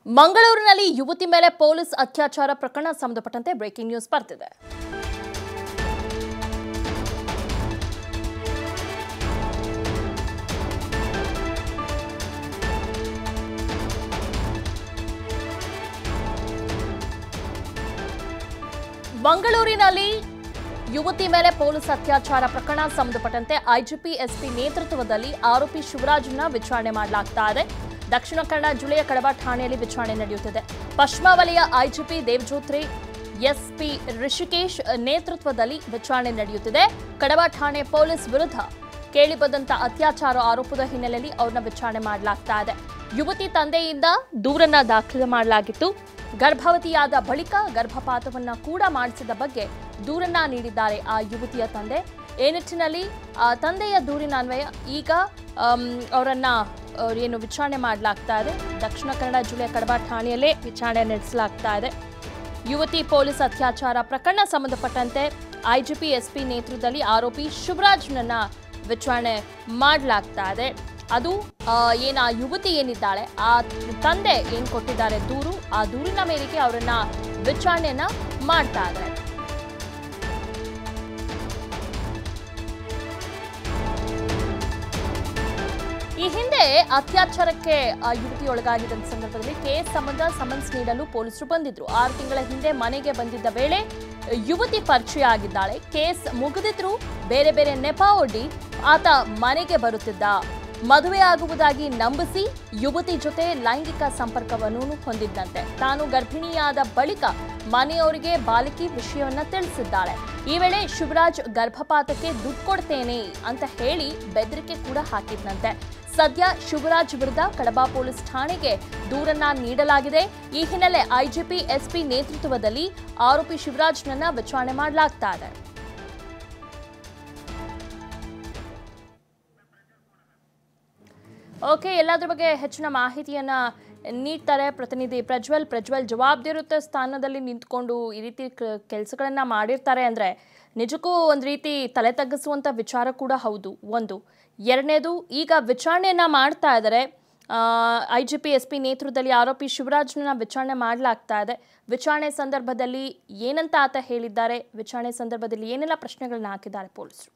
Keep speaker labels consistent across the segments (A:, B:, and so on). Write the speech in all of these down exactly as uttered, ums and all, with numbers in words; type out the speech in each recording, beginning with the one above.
A: ಮಂಗಳೂರಿನಲ್ಲಿ ಯುವತಿ ಮೇಲೆ ಪೊಲೀಸ್ ಅತ್ಯಾಚಾರ ಪ್ರಕರಣ ಸಂಬಂಧಪಟ್ಟಂತೆ ಬ್ರೇಕಿಂಗ್ ನ್ಯೂಸ್ ಬರ್ತಿದೆ. ಮಂಗಳೂರಿನಲ್ಲಿ ಯುವತಿ ಮೇಲೆ ಪೊಲೀಸ್ ಅತ್ಯಾಚಾರ ಪ್ರಕರಣ ಸಂಬಂಧಪಟ್ಟಂತೆ ಐಜಿಪಿ ಎಸ್ಪಿ ನೇತೃತ್ವದಲ್ಲಿ ಆರೋಪಿ ಶಿವರಾಜ್ನ ವಿಚಾರಣೆ ಮಾಡಲಾಗ್ತಾ ಇದೆ. ದಕ್ಷಿಣ ಕನ್ನಡ ಜಿಲ್ಲೆಯ ಕಡಬ ಠಾಣೆಯಲ್ಲಿ ವಿಚಾರಣೆ ನಡೆಯುತ್ತಿದೆ. ಪಶ್ಚಿಮ ವಲಯ ಐಜಿಪಿ ದೇವಜ್ಯೋತ್ರಿ ಎಸ್ಪಿ ಋಷಿಕೇಶ್ ನೇತೃತ್ವದಲ್ಲಿ ವಿಚಾರಣೆ ನಡೆಯುತ್ತಿದೆ. ಕಡಬ ಠಾಣೆ ಪೊಲೀಸ್ ವಿರುದ್ಧ ಕೇಳಿಬಂದಂತ ಅತ್ಯಾಚಾರ ಆರೋಪದ ಹಿನ್ನೆಲೆಯಲ್ಲಿ ಅವ್ರನ್ನ ವಿಚಾರಣೆ ಮಾಡಲಾಗ್ತಾ ಇದೆ. ಯುವತಿ ತಂದೆಯಿಂದ ದೂರನ್ನ ದಾಖಲೆ ಮಾಡಲಾಗಿತ್ತು. ಗರ್ಭವತಿಯಾದ ಬಳಿಕ ಗರ್ಭಪಾತವನ್ನ ಕೂಡ ಮಾಡಿಸಿದ ಬಗ್ಗೆ ದೂರನ್ನ ನೀಡಿದ್ದಾರೆ ಆ ಯುವತಿಯ ತಂದೆ. ಈ ನಿಟ್ಟಿನಲ್ಲಿ ತಂದೆಯ ದೂರಿನ ಅನ್ವಯ ಈಗ ಅವರನ್ನ ಏನು ವಿಚಾರಣೆ ಮಾಡಲಾಗ್ತಾ ಇದೆ. ದಕ್ಷಿಣ ಕನ್ನಡ ಜಿಲ್ಲೆಯ ಕಡಬ ಠಾಣೆಯಲ್ಲೇ ವಿಚಾರಣೆ ನಡೆಸಲಾಗ್ತಾ ಇದೆ. ಯುವತಿ ಪೊಲೀಸ್ ಅತ್ಯಾಚಾರ ಪ್ರಕರಣ ಸಂಬಂಧಪಟ್ಟಂತೆ ಐಜಿಪಿ ಎಸ್ಪಿ ನೇತೃತ್ವದಲ್ಲಿ ಆರೋಪಿ ಶಿವರಾಜ್ನನ್ನ ವಿಚಾರಣೆ ಮಾಡಲಾಗ್ತಾ ಇದೆ. ಅದು ಏನ ಯುವತಿ ಏನಿದ್ದಾಳೆ ಆ ತಂದೆ ಏನ್ ಕೊಟ್ಟಿದ್ದಾರೆ ದೂರು, ಆ ದೂರಿನ ಮೇರೆಗೆ ಅವರನ್ನ ವಿಚಾರಣೆಯನ್ನ ಮಾಡ್ತಾ ಇದ್ದಾರೆ. ಈ ಹಿಂದೆ ಅತ್ಯಾಚಾರಕ್ಕೆ ಯುವತಿ ಒಳಗಾಗಿದ್ದ ಸಂದರ್ಭದಲ್ಲಿ ಕೇಸ್ ಸಂಬಂಧ ಸಮನ್ಸ್ ನೀಡಲು ಪೊಲೀಸರು ಬಂದಿದ್ರು. ಆರು ತಿಂಗಳ ಹಿಂದೆ ಮನೆಗೆ ಬಂದಿದ್ದ ವೇಳೆ ಯುವತಿ ಪರಿಚಯ ಆಗಿದ್ದಾಳೆ. ಕೇಸ್ ಮುಗಿದಿದ್ರು ಬೇರೆ ಬೇರೆ ನೆಪ ಒಡ್ಡಿ ಆತ ಮನೆಗೆ ಬರುತ್ತಿದ್ದ. ಮದುವೆ ಆಗುವುದಾಗಿ ನಂಬಿಸಿ ಯುವತಿ ಜೊತೆ ಲೈಂಗಿಕ ಸಂಪರ್ಕವನ್ನು ಹೊಂದಿದ್ದಂತೆ. ತಾನು ಗರ್ಭಿಣಿಯಾದ ಬಳಿಕ ಮನೆಯವರಿಗೆ ಬಾಲಕಿ ವಿಷಯವನ್ನ ತಿಳಿಸಿದ್ದಾಳೆ. ಈ ವೇಳೆ ಶಿವರಾಜ್ ಗರ್ಭಪಾತಕ್ಕೆ ದುಡ್ಡು ಕೊಡ್ತೇನೆ ಅಂತ ಹೇಳಿ ಬೆದರಿಕೆ ಕೂಡ ಹಾಕಿದ್ನಂತೆ. ಸದ್ಯ ಶಿವರಾಜ್ ವಿರುದ್ಧ ಕಡಬ ಪೊಲೀಸ್ ಠಾಣೆಗೆ ದೂರನ್ನ ನೀಡಲಾಗಿದೆ. ಈ ಹಿನ್ನೆಲೆ ಐಜಿಪಿ ಎಸ್ಪಿ ನೇತೃತ್ವದಲ್ಲಿ ಆರೋಪಿ ಶಿವರಾಜ್ನನ್ನ ವಿಚಾರಣೆ ಮಾಡಲಾಗ್ತಾ ಇದೆ. ಓಕೆ, ಎಲ್ಲದರ ಬಗ್ಗೆ ಹೆಚ್ಚಿನ ಮಾಹಿತಿಯನ್ನ ನೀಡ್ತಾರೆ ಪ್ರತಿನಿಧಿ ಪ್ರಜ್ವಲ್. ಪ್ರಜ್ವಲ್, ಜವಾಬ್ದಾರಿಯುತ ಸ್ಥಾನದಲ್ಲಿ ನಿಂತ್ಕೊಂಡು ಈ ರೀತಿ ಕೆಲಸಗಳನ್ನ ಮಾಡಿರ್ತಾರೆ ಅಂದ್ರೆ ನಿಜಕ್ಕೂ ಒಂದು ರೀತಿ ತಲೆ ತಗ್ಗಿಸುವಂತ ವಿಚಾರ ಕೂಡ ಹೌದು. ಒಂದು ಎರಡನೇದು, ಈಗ ವಿಚಾರಣೆಯನ್ನ ಮಾಡ್ತಾ ಇದ್ದಾರೆ. I G P S P ನೇತೃತ್ವದಲ್ಲಿ ಆರೋಪಿ ಶಿವರಾಜ್ನ ವಿಚಾರಣೆ ಮಾಡಲಾಗ್ತಾ ಇದೆ. ವಿಚಾರಣೆ ಸಂದರ್ಭದಲ್ಲಿ ಏನಂತ ಆತ ಹೇಳಿದ್ದಾರೆ, ವಿಚಾರಣೆ ಸಂದರ್ಭದಲ್ಲಿ ಏನೆಲ್ಲ ಪ್ರಶ್ನೆಗಳನ್ನ ಹಾಕಿದ್ದಾರೆ ಪೊಲೀಸರು?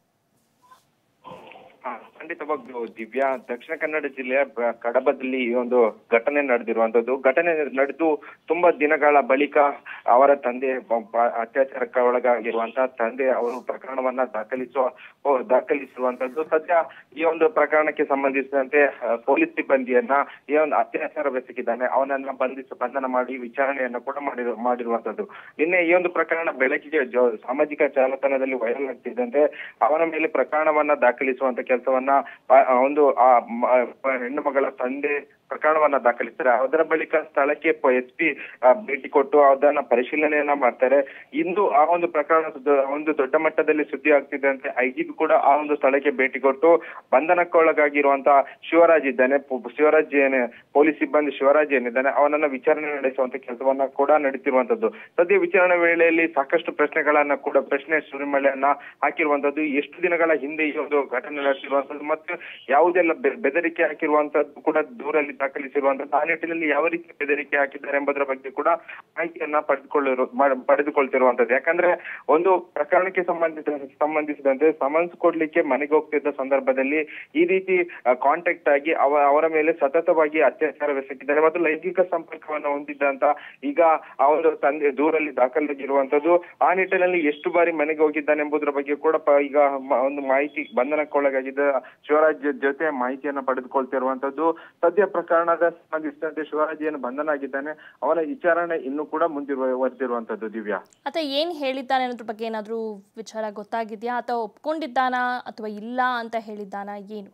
B: ಖಂಡಿತವಾಗ್ಲೂ ದಿವ್ಯಾ, ದಕ್ಷಿಣ ಕನ್ನಡ ಜಿಲ್ಲೆಯ ಕಡಬದಲ್ಲಿ ಈ ಒಂದು ಘಟನೆ ನಡೆದಿರುವಂತದ್ದು. ಘಟನೆ ನಡೆದು ತುಂಬಾ ದಿನಗಳ ಬಳಿಕ ಅವರ ತಂದೆ ಅತ್ಯಾಚಾರಕ್ಕೆ ಒಳಗಾಗಿರುವಂತಹ ತಂದೆ ಅವರು ಪ್ರಕರಣವನ್ನ ದಾಖಲಿಸುವ ದಾಖಲಿಸಿರುವಂತದ್ದು. ಸದ್ಯ ಈ ಒಂದು ಪ್ರಕರಣಕ್ಕೆ ಸಂಬಂಧಿಸಿದಂತೆ ಪೊಲೀಸ್ ಸಿಬ್ಬಂದಿಯನ್ನ ಈ ಒಂದು ಅತ್ಯಾಚಾರ ಬೆಸಗಿದ್ದಾನೆ ಅವನನ್ನ ಬಂಧಿಸಿ ಬಂಧನ ಮಾಡಿ ವಿಚಾರಣೆಯನ್ನ ಕೂಡ ಮಾಡಿರು ಮಾಡಿರುವಂತದ್ದು. ನಿನ್ನೆ ಈ ಒಂದು ಪ್ರಕರಣ ಬೆಳಕಿಗೆ ಸಾಮಾಜಿಕ ಜಾಲತಾಣದಲ್ಲಿ ವೈರಲ್ ಆಗ್ತಿದ್ದಂತೆ ಅವನ ಮೇಲೆ ಪ್ರಕರಣವನ್ನ ದಾಖಲಿಸುವಂತ ಕೆಲಸವನ್ನ ಒಂದು ಆ ಹೆಣ್ಣು ಮಗಳ ತಂದೆ ಪ್ರಕರಣವನ್ನ ದಾಖಲಿಸ್ತಾರೆ. ಅದರ ಬಳಿಕ ಸ್ಥಳಕ್ಕೆ ಎಸ್ ಪಿ ಭೇಟಿ ಕೊಟ್ಟು ಅದನ್ನ ಪರಿಶೀಲನೆಯನ್ನ ಮಾಡ್ತಾರೆ. ಇಂದು ಆ ಒಂದು ಪ್ರಕರಣ ಒಂದು ದೊಡ್ಡ ಮಟ್ಟದಲ್ಲಿ ಸುದ್ದಿ ಆಗ್ತಿದ್ದಂತೆ ಐಜಿಪಿ ಕೂಡ ಆ ಒಂದು ಸ್ಥಳಕ್ಕೆ ಭೇಟಿ ಕೊಟ್ಟು ಬಂಧನಕ್ಕೊಳಗಾಗಿರುವಂತಹ ಶಿವರಾಜ್ ಇದ್ದಾನೆ ಶಿವರಾಜ್ ಏನೇ ಪೊಲೀಸ್ ಸಿಬ್ಬಂದಿ ಶಿವರಾಜ್ ಏನಿದ್ದಾನೆ ಅವನನ್ನ ವಿಚಾರಣೆ ನಡೆಸುವಂತ ಕೆಲಸವನ್ನ ಕೂಡ ನಡೀತಿರುವಂತದ್ದು. ಸದ್ಯ ವಿಚಾರಣೆ ವೇಳೆಯಲ್ಲಿ ಸಾಕಷ್ಟು ಪ್ರಶ್ನೆಗಳನ್ನ ಕೂಡ ಪ್ರಶ್ನೆ ಸುರಿಮಳೆಯನ್ನ ಹಾಕಿರುವಂತದ್ದು. ಎಷ್ಟು ದಿನಗಳ ಹಿಂದೆ ಈ ಒಂದು ಘಟನೆ ನಡೆಸಿರುವಂತದ್ದು ಮತ್ತು ಯಾವುದೆಲ್ಲ ಬೆದರಿಕೆ ಹಾಕಿರುವಂತದ್ದು ಕೂಡ ದೂರಲ್ಲಿ ದಾಖಲಿಸಿರುವಂತದ್ದು. ಆ ನಿಟ್ಟಿನಲ್ಲಿ ಯಾವ ರೀತಿ ಬೆದರಿಕೆ ಹಾಕಿದ್ದಾರೆ ಎಂಬುದರ ಬಗ್ಗೆ ಕೂಡ ಮಾಹಿತಿಯನ್ನ ಪಡೆದುಕೊಳ್ಳಿರು ಪಡೆದುಕೊಳ್ತಿರುವಂತದ್ದು. ಯಾಕಂದ್ರೆ ಒಂದು ಪ್ರಕರಣಕ್ಕೆ ಸಂಬಂಧಿಸಿದ ಸಂಬಂಧಿಸಿದಂತೆ ಸಮನ್ಸ್ ಕೊಡ್ಲಿಕ್ಕೆ ಮನೆಗೆ ಹೋಗ್ತಿದ್ದ ಸಂದರ್ಭದಲ್ಲಿ ಈ ರೀತಿ ಕಾಂಟ್ಯಾಕ್ಟ್ ಆಗಿ ಅವ ಅವರ ಮೇಲೆ ಸತತವಾಗಿ ಅತ್ಯಾಚಾರವೆಸಗಿದ್ದಾರೆ ಮತ್ತು ಲೈಂಗಿಕ ಸಂಪರ್ಕವನ್ನು ಹೊಂದಿದ್ದಂತ ಈಗ ಆ ಒಂದು ತಂದೆ ದೂರಲ್ಲಿ ದಾಖಲಾಗಿರುವಂತದ್ದು. ಆ ನಿಟ್ಟಿನಲ್ಲಿ ಎಷ್ಟು ಬಾರಿ ಮನೆಗೆ ಹೋಗಿದ್ದಾನೆ ಎಂಬುದರ ಬಗ್ಗೆ ಕೂಡ ಈಗ ಒಂದು ಮಾಹಿತಿ ಬಂಧನಕ್ಕೊಳಗಾಗಿದ್ದ ಶಿವರಾಜ್ ಜೊತೆ ಮಾಹಿತಿಯನ್ನ ಪಡೆದುಕೊಳ್ತಿರುವಂತದ್ದು. ಸದ್ಯ ಪ್ರಕರಣದ ಸಂಬಂಧಿಸಿದಂತೆ ಶಿವರಾಜ್ ಏನು ಬಂಧನ ಆಗಿದ್ದಾನೆ ಅವನ ವಿಚಾರಣೆ ಇನ್ನೂ ಕೂಡ ಮುಂದುವರೆದಿರುವಂತದ್ದು. ದಿವ್ಯಾ,
A: ಆತ ಏನ್ ಹೇಳಿದ್ದಾನೆ ಅನ್ನೋದ್ರ ಬಗ್ಗೆ ಏನಾದ್ರೂ ವಿಚಾರ ಗೊತ್ತಾಗಿದ್ಯಾ? ಆತ ಒಪ್ಕೊಂಡಿದ್ದಾನಾ ಅಥವಾ ಇಲ್ಲ ಅಂತ ಹೇಳಿದ್ದಾನಾ, ಏನು?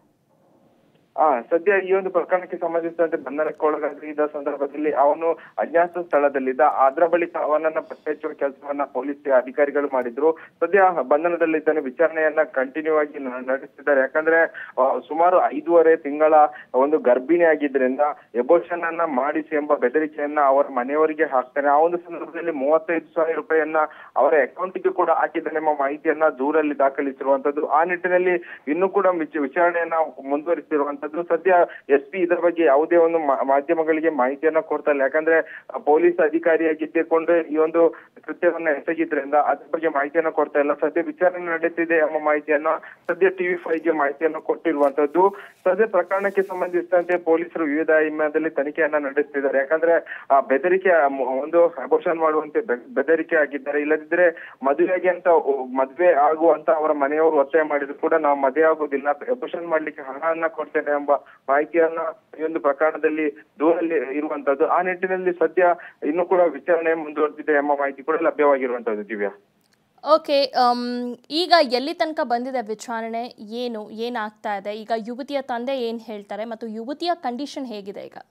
B: ಆ ಸದ್ಯ ಈ ಒಂದು ಪ್ರಕರಣಕ್ಕೆ ಸಂಬಂಧಿಸಿದಂತೆ ಬಂಧನಕ್ಕೊಳಗಾಗಿದ್ದ ಸಂದರ್ಭದಲ್ಲಿ ಅವನು ಅಜ್ಞಾತ ಸ್ಥಳದಲ್ಲಿದ್ದ. ಅದರ ಬಳಿಕ ಅವನನ್ನ ಪತ್ತೆ ಹಚ್ಚುವ ಕೆಲಸವನ್ನ ಪೊಲೀಸ್ ಅಧಿಕಾರಿಗಳು ಮಾಡಿದ್ರು. ಸದ್ಯ ಬಂಧನದಲ್ಲಿದ್ದಾನೆ. ವಿಚಾರಣೆಯನ್ನ ಕಂಟಿನ್ಯೂ ಆಗಿ ನಡೆಸ್ತಿದ್ದಾರೆ. ಯಾಕಂದ್ರೆ ಸುಮಾರು ಐದೂವರೆ ತಿಂಗಳ ಒಂದು ಗರ್ಭಿಣಿ ಆಗಿದ್ರಿಂದ ಎಬೋಷನ್ ಅನ್ನ ಮಾಡಿಸಿ ಎಂಬ ಬೆದರಿಕೆಯನ್ನ ಅವರ ಮನೆಯವರಿಗೆ ಹಾಕ್ತಾನೆ. ಆ ಒಂದು ಸಂದರ್ಭದಲ್ಲಿ ಮೂವತ್ತೈದು ಸಾವಿರ ರೂಪಾಯಿಯನ್ನ ಅವರ ಅಕೌಂಟ್ಗೆ ಕೂಡ ಹಾಕಿದ್ದಾನೆ ಎಂಬ ಮಾಹಿತಿಯನ್ನ ದೂರಲ್ಲಿ ದಾಖಲಿಸಿರುವಂತದ್ದು. ಆ ನಿಟ್ಟಿನಲ್ಲಿ ಇನ್ನೂ ಕೂಡ ವಿಚಾರಣೆಯನ್ನ ಮುಂದುವರಿಸಿರುವಂತ ಆಗಿರುವಂತದ್ದು. ಸದ್ಯ ಎಸ್ ಪಿ ಇದರ ಬಗ್ಗೆ ಯಾವುದೇ ಒಂದು ಮಾಧ್ಯಮಗಳಿಗೆ ಮಾಹಿತಿಯನ್ನ ಕೊಡ್ತಾ ಇಲ್ಲ. ಯಾಕಂದ್ರೆ ಪೊಲೀಸ್ ಅಧಿಕಾರಿಯಾಗಿದ್ದುಕೊಂಡು ಈ ಒಂದು ಕೃತ್ಯವನ್ನ ಎಸಗಿದ್ರಿಂದ ಅದ್ರ ಬಗ್ಗೆ ಮಾಹಿತಿಯನ್ನ ಕೊಡ್ತಾ ಇಲ್ಲ. ಸದ್ಯ ವಿಚಾರಣೆ ನಡೆಯುತ್ತಿದೆ ಎಂಬ ಮಾಹಿತಿಯನ್ನ ಸದ್ಯ ಟಿವಿ ಫೈವ್ ಗೆ ಮಾಹಿತಿಯನ್ನು ಕೊಟ್ಟಿರುವಂತದ್ದು. ಸದ್ಯ ಪ್ರಕರಣಕ್ಕೆ ಸಂಬಂಧಿಸಿದಂತೆ ಪೊಲೀಸರು ವಿವಿಧ ಹಿಮ್ಮೆದಲ್ಲಿ ತನಿಖೆಯನ್ನ ನಡೆಸುತ್ತಿದ್ದಾರೆ. ಯಾಕಂದ್ರೆ ಆ ಬೆದರಿಕೆ ಒಂದು ಅಬೋಷನ್ ಮಾಡುವಂತೆ ಬೆದರಿಕೆ ಆಗಿದ್ದಾರೆ. ಇಲ್ಲದಿದ್ರೆ ಮದುವೆಗೆ ಅಂತ ಮದುವೆ ಆಗುವಂತ ಅವರ ಮನೆಯವರು ಒತ್ತಾಯ ಮಾಡಿದ್ರು ಕೂಡ ನಾವು ಮದುವೆ ಆಗುವುದಿಲ್ಲ, ಅಬೋಷನ್ ಮಾಡ್ಲಿಕ್ಕೆ ಹಣವನ್ನ ಕೊಡ್ತೇನೆ ಎಂಬ ಮಾಹಿತಿಯನ್ನ ಈ ಒಂದು ಪ್ರಕರಣದಲ್ಲಿ ದೂರಲ್ಲಿ ಇರುವಂತದ್ದು. ಆ ನಿಟ್ಟಿನಲ್ಲಿ ಸದ್ಯ ಇನ್ನೂ ಕೂಡ ವಿಚಾರಣೆ ಮುಂದುವರೆದಿದೆ ಎಂಬ ಮಾಹಿತಿ ಕೂಡ ಲಭ್ಯವಾಗಿರುವಂತದ್ದು. ದಿವ್ಯಾ,
A: ಓಕೆ, ಈಗ ಎಲ್ಲಿ ತನಕ ಬಂದಿದೆ ವಿಚಾರಣೆ? ಏನು ಏನಾಗ್ತಾ ಇದೆ ಈಗ? ಯುವತಿಯ ತಂದೆ ಏನ್ ಹೇಳ್ತಾರೆ ಮತ್ತು ಯುವತಿಯ ಕಂಡೀಷನ್ ಹೇಗಿದೆ ಈಗ?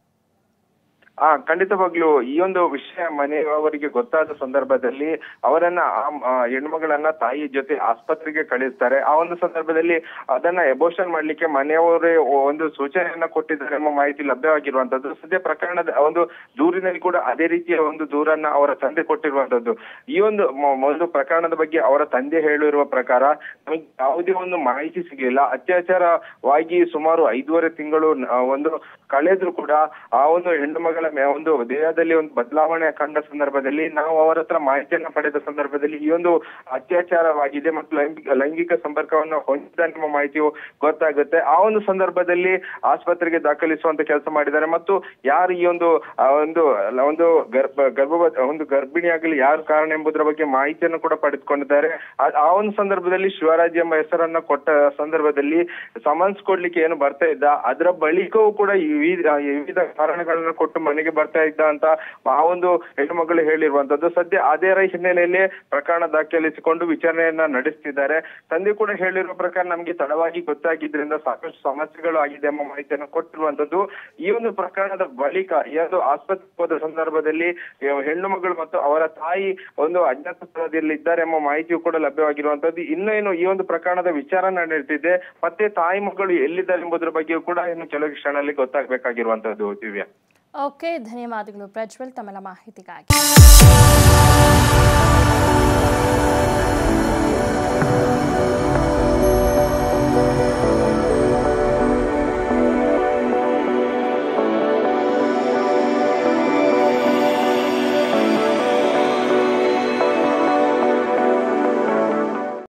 B: ಆ ಖಂಡಿತವಾಗ್ಲೂ ಈ ಒಂದು ವಿಷಯ ಮನೆಯವರಿಗೆ ಗೊತ್ತಾದ ಸಂದರ್ಭದಲ್ಲಿ ಅವರನ್ನ ಆ ಹೆಣ್ಮಗಳನ್ನ ತಾಯಿ ಜೊತೆ ಆಸ್ಪತ್ರೆಗೆ ಕಳಿಸ್ತಾರೆ. ಆ ಒಂದು ಸಂದರ್ಭದಲ್ಲಿ ಅದನ್ನ ಎಬೋಷನ್ ಮಾಡ್ಲಿಕ್ಕೆ ಮನೆಯವರೇ ಒಂದು ಸೂಚನೆಯನ್ನ ಕೊಟ್ಟಿದ್ದಾರೆ ಎಂಬ ಮಾಹಿತಿ ಲಭ್ಯವಾಗಿರುವಂತದ್ದು. ಸದ್ಯ ಪ್ರಕರಣದ ಒಂದು ದೂರಿನಲ್ಲಿ ಕೂಡ ಅದೇ ರೀತಿಯ ಒಂದು ದೂರನ್ನ ಅವರ ತಂದೆ ಕೊಟ್ಟಿರುವಂತದ್ದು. ಈ ಒಂದು ಒಂದು ಪ್ರಕರಣದ ಬಗ್ಗೆ ಅವರ ತಂದೆ ಹೇಳಿರುವ ಪ್ರಕಾರ ನಮಗೆ ಯಾವುದೇ ಒಂದು ಮಾಹಿತಿ ಸಿಗಲಿಲ್ಲ. ಅತ್ಯಾಚಾರವಾಗಿ ಸುಮಾರು ಐದೂವರೆ ತಿಂಗಳು ಒಂದು ಕಳೆದ್ರು ಕೂಡ ಆ ಒಂದು ಹೆಣ್ಣು ಮಗಳ ಒಂದು ದೇಹದಲ್ಲಿ ಒಂದು ಬದಲಾವಣೆ ಕಂಡ ಸಂದರ್ಭದಲ್ಲಿ ನಾವು ಅವರ ಹತ್ರ ಮಾಹಿತಿಯನ್ನ ಪಡೆದ ಸಂದರ್ಭದಲ್ಲಿ ಈ ಒಂದು ಅತ್ಯಾಚಾರವಾಗಿದೆ ಮತ್ತು ಲೈಂಗಿಕ ಲೈಂಗಿಕ ಸಂಪರ್ಕವನ್ನು ಹೊಂದಿದ ನಿಮ್ಮ ಮಾಹಿತಿಯು ಗೊತ್ತಾಗುತ್ತೆ. ಆ ಒಂದು ಸಂದರ್ಭದಲ್ಲಿ ಆಸ್ಪತ್ರೆಗೆ ದಾಖಲಿಸುವಂತ ಕೆಲಸ ಮಾಡಿದ್ದಾರೆ. ಮತ್ತು ಯಾರು ಈ ಒಂದು ಒಂದು ಒಂದು ಗರ್ಭ ಗರ್ಭ ಒಂದು ಗರ್ಭಿಣಿಯಾಗಲಿ ಯಾರು ಕಾರಣ ಎಂಬುದರ ಬಗ್ಗೆ ಮಾಹಿತಿಯನ್ನು ಕೂಡ ಪಡೆದುಕೊಂಡಿದ್ದಾರೆ. ಆ ಒಂದು ಸಂದರ್ಭದಲ್ಲಿ ಶಿವರಾಜ್ ಎಂಬ ಹೆಸರನ್ನ ಕೊಟ್ಟ ಸಂದರ್ಭದಲ್ಲಿ ಸಮನ್ಸ್ ಕೊಡ್ಲಿಕ್ಕೆ ಏನು ಬರ್ತಾ ಇದ್ದ, ಅದರ ಬಳಿಕವೂ ಕೂಡ ವಿವಿಧ ಕಾರಣಗಳನ್ನ ಕೊಟ್ಟು ಮನೆಗೆ ಬರ್ತಾ ಇದ್ದ ಅಂತ ಆ ಒಂದು ಹೆಣ್ಣು ಮಗಳು ಹೇಳಿರುವಂತದ್ದು. ಸದ್ಯ ಅದೇ ಹಿನ್ನೆಲೆಯಲ್ಲಿ ಪ್ರಕರಣ ದಾಖಲಿಸಿಕೊಂಡು ವಿಚಾರಣೆಯನ್ನ ನಡೆಸ್ತಿದ್ದಾರೆ. ತಂದೆ ಕೂಡ ಹೇಳಿರುವ ಪ್ರಕಾರ ನಮ್ಗೆ ತಡವಾಗಿ ಗೊತ್ತಾಗಿದ್ರಿಂದ ಸಾಕಷ್ಟು ಸಮಸ್ಯೆಗಳು ಆಗಿದೆ ಎಂಬ ಮಾಹಿತಿಯನ್ನು ಕೊಟ್ಟಿರುವಂತದ್ದು. ಈ ಒಂದು ಪ್ರಕರಣದ ಬಳಿಕ ಯಾವುದು ಆಸ್ಪತ್ರೆಗೆ ಹೋದ ಸಂದರ್ಭದಲ್ಲಿ ಹೆಣ್ಣು ಮಗಳು ಮತ್ತು ಅವರ ತಾಯಿ ಒಂದು ಅಜ್ಞಾತ ಸ್ಥಳದಲ್ಲಿ ಇದ್ದಾರೆ ಎಂಬ ಮಾಹಿತಿಯು ಕೂಡ ಲಭ್ಯವಾಗಿರುವಂತದ್ದು. ಇನ್ನು ಏನು ಈ ಒಂದು ಪ್ರಕರಣದ ವಿಚಾರ ನಡೆಯುತ್ತಿದೆ. ಮತ್ತೆ ತಾಯಿ ಮಗಳು ಎಲ್ಲಿದ್ದಾರೆ ಎಂಬುದರ ಬಗ್ಗೆಯೂ ಕೂಡ ಇನ್ನು ಕೆಲವು ಕ್ಷಣದಲ್ಲಿ ಗೊತ್ತಾಗಬೇಕಾಗಿರುವಂತದ್ದು. ದಿವ್ಯಾ,
A: ಓಕೆ, ಧನ್ಯವಾದಗಳು ಪ್ರಜ್ವಲ್ ತಮ್ಮ ಮಾಹಿತಿಗಾಗಿ.